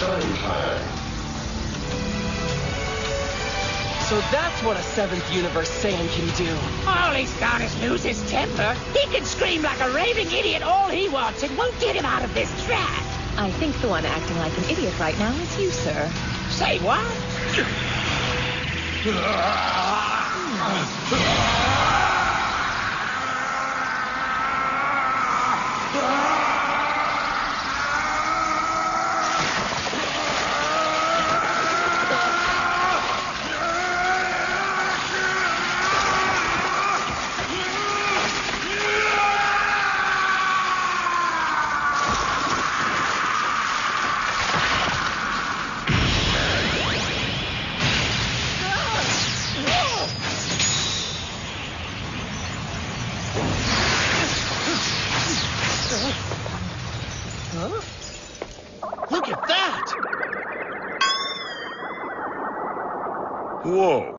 So that's what a seventh universe Saiyan can do. All he's done is lose his temper. He can scream like a raving idiot all he wants. It won't get him out of this trap. I think the one acting like an idiot right now is you, sir. Say what? Look at that! Whoa.